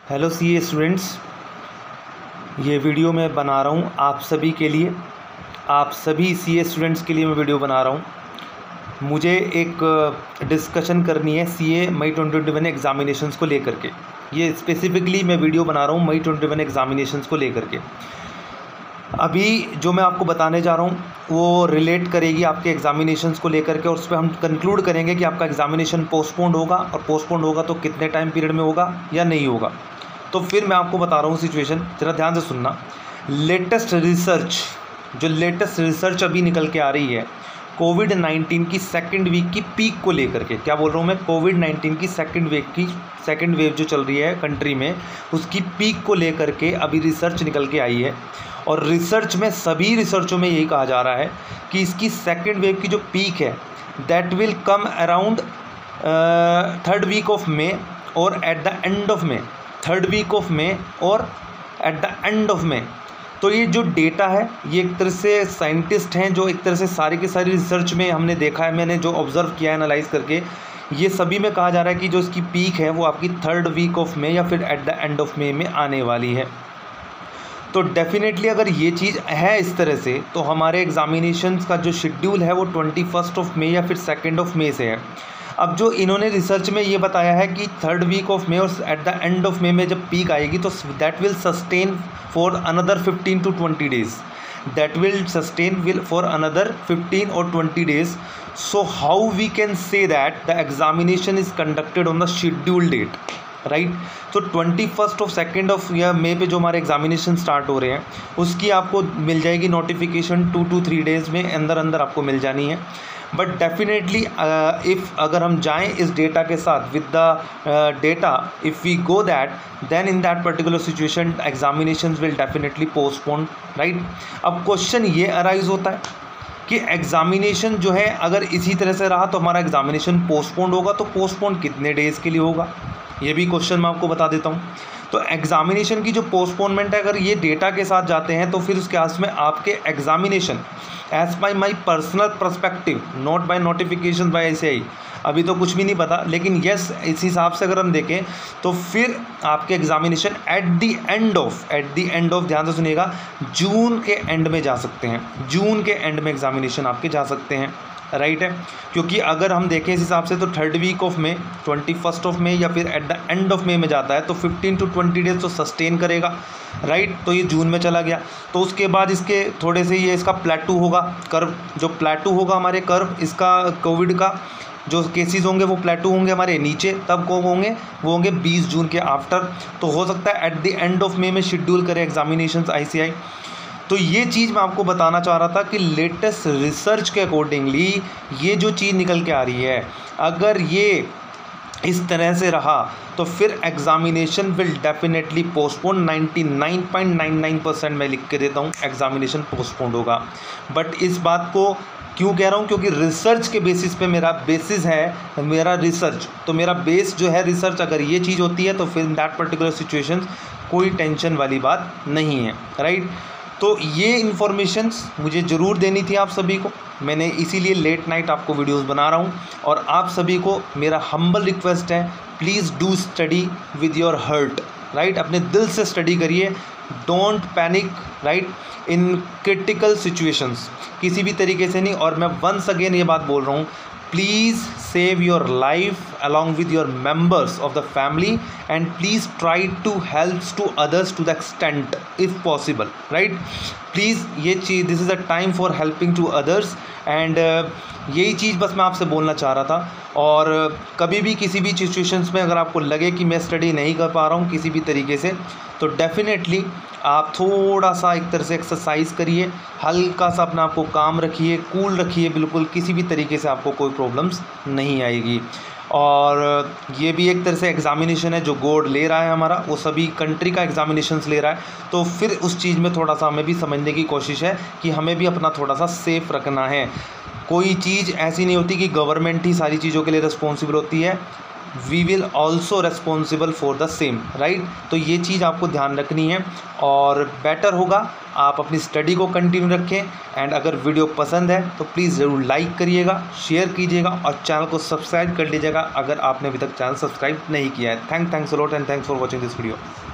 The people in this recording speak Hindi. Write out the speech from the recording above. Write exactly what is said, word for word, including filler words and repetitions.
हेलो सी ए स्टूडेंट्स, ये वीडियो मैं बना रहा हूँ आप सभी के लिए। आप सभी सी ए स्टूडेंट्स के लिए मैं वीडियो बना रहा हूँ। मुझे एक डिस्कशन करनी है C A May twenty twenty one examinations को लेकर के। ये स्पेसिफिकली मैं वीडियो बना रहा हूँ मई ट्वेंटी वन एग्ज़ामिनेशंस को लेकर के। अभी जो मैं आपको बताने जा रहा हूँ वो रिलेट करेगी आपके एग्ज़ामिनेशंस को लेकर के, और उस पर हम कंक्लूड करेंगे कि आपका एग्ज़ामिनेशन पोस्टपोन्ड होगा, और पोस्टपोन्ड होगा तो कितने टाइम पीरियड में होगा या नहीं होगा। तो फिर मैं आपको बता रहा हूँ सिचुएशन, ज़रा ध्यान से सुनना। लेटेस्ट रिसर्च जो लेटेस्ट रिसर्च अभी निकल के आ रही है कोविड नाइन्टीन की सेकंड वीक की पीक को लेकर के, क्या बोल रहा हूँ मैं, कोविड नाइन्टीन की सेकंड वेव की सेकंड वेव जो चल रही है कंट्री में, उसकी पीक को लेकर के अभी रिसर्च निकल के आई है। और रिसर्च में, सभी रिसर्चों में यही कहा जा रहा है कि इसकी सेकंड वेव की जो पीक है that will come around third week of May और at the end of May third week of May और at the end of May. तो ये जो डेटा है ये एक तरह से साइंटिस्ट हैं जो एक तरह से सारी की सारी रिसर्च में हमने देखा है, मैंने जो ऑब्ज़र्व किया है एनालाइज करके, ये सभी में कहा जा रहा है कि जो इसकी पीक है वो आपकी थर्ड वीक ऑफ मे या फिर at the end of May में आने वाली है। तो डेफिनेटली अगर ये चीज़ है इस तरह से, तो हमारे एग्ज़ामिनेशंस का जो शेड्यूल है वो ट्वेंटी फर्स्ट ऑफ मे या फिर सेकेंड ऑफ मे से है। अब जो इन्होंने रिसर्च में ये बताया है कि थर्ड वीक ऑफ मे और at the end of May में जब पीक आएगी तो that will sustain for another fifteen to twenty days that will sustain will for another fifteen और twenty days. So how we can say that the examination is conducted on the schedule date, right. तो twenty first of second of या मे पे जो हमारे एग्जामिनेशन स्टार्ट हो रहे हैं उसकी आपको मिल जाएगी notification two to three days में अंदर अंदर आपको मिल जानी है। बट डेफिनेटली इफ़ अगर हम जाएं इस डेटा के साथ with the data, if we go that then in that particular situation examinations will definitely postpone, right. अब क्वेश्चन ये अराइज होता है कि एग्ज़ामिनेशन जो है अगर इसी तरह से रहा तो हमारा एग्ज़ामिनेशन पोस्टपोन्ड होगा, तो पोस्टपोन्ड कितने डेज़ के लिए होगा, ये भी क्वेश्चन मैं आपको बता देता हूँ। तो एग्ज़ामिनेशन की जो पोस्टपोनमेंट है अगर ये डेटा के साथ जाते हैं तो फिर उसके आस में आपके examination as by my personal perspective, not by notification by I C I, अभी तो कुछ भी नहीं पता, लेकिन यस इस हिसाब से अगर हम देखें तो फिर आपके examination at the end of at the end of ध्यान से सुनिएगा, जून के एंड में जा सकते हैं। जून के एंड में एग्ज़ामिनेशन आपके जा सकते हैं, राइट है। क्योंकि अगर हम देखें इस हिसाब से तो third week of May, twenty first of May या फिर at the end of May में जाता है तो फिफ्टीन टू ट्वेंटी डेज तो सस्टेन करेगा, राइट। तो ये जून में चला गया, तो उसके बाद इसके थोड़े से ये इसका प्लेटू होगा, कर्व जो प्लेटू होगा हमारे कर्व इसका कोविड का जो केसेस होंगे वो प्लेटू होंगे हमारे नीचे, तब को होंगे वो होंगे बीस जून के आफ्टर। तो हो सकता है at the end of May में शेड्यूल करे एग्जामिनेशंस आई सी आई। तो ये चीज़ मैं आपको बताना चाह रहा था कि लेटेस्ट रिसर्च के अकॉर्डिंगली ये जो चीज़ निकल के आ रही है, अगर ये इस तरह से रहा तो फिर examination will definitely postpone. Ninety nine point nine nine percent मैं लिख के देता हूँ एग्ज़ामिनेशन पोस्टपोन्ड होगा। बट इस बात को क्यों कह रहा हूँ, क्योंकि रिसर्च के बेसिस पे मेरा बेसिस है मेरा रिसर्च, तो मेरा बेस जो है रिसर्च, अगर ये चीज़ होती है तो फिर इन दैट पर्टिकुलर सिचुएशन कोई टेंशन वाली बात नहीं है, राइट। तो ये इन्फॉर्मेशंस मुझे ज़रूर देनी थी आप सभी को, मैंने इसीलिए लेट नाइट आपको वीडियोस बना रहा हूँ। और आप सभी को मेरा हम्बल रिक्वेस्ट है, please do study with your heart, right. अपने दिल से स्टडी करिए, don't panic, right, in critical situations किसी भी तरीके से नहीं। और मैं वंस अगेन ये बात बोल रहा हूँ, please save your life along with your members of the family and please try to help to others to the extent if possible, right। please ये चीज़, this is a time for helping to others and uh, यही चीज़ बस मैं आपसे बोलना चाह रहा था। और कभी भी किसी भी सिचुएशंस में अगर आपको लगे कि मैं स्टडी नहीं कर पा रहा हूँ किसी भी तरीके से, तो डेफिनेटली आप थोड़ा सा एक तरह से एक्सरसाइज करिए, हल्का सा अपना आपको काम रखिए, कूल रखिए, बिल्कुल किसी भी तरीके से आपको कोई प्रॉब्लम्स नहीं आएगी। और ये भी एक तरह से एग्ज़ामिनेशन है जो गॉड ले रहा है हमारा, वो सभी कंट्री का एग्ज़ामिनेशंस ले रहा है, तो फिर उस चीज़ में थोड़ा सा हमें भी समझने की कोशिश है कि हमें भी अपना थोड़ा सा सेफ़ रखना है। कोई चीज़ ऐसी नहीं होती कि गवर्नमेंट ही सारी चीज़ों के लिए रिस्पॉन्सिबल होती है, we will also responsible for the same, right. तो ये चीज़ आपको ध्यान रखनी है और बेटर होगा आप अपनी स्टडी को कंटिन्यू रखें। एंड अगर वीडियो पसंद है तो प्लीज़ ज़रूर लाइक करिएगा, शेयर कीजिएगा और चैनल को सब्सक्राइब कर लीजिएगा अगर आपने अभी तक चैनल सब्सक्राइब नहीं किया है। Thank thanks a lot and thanks for watching this video.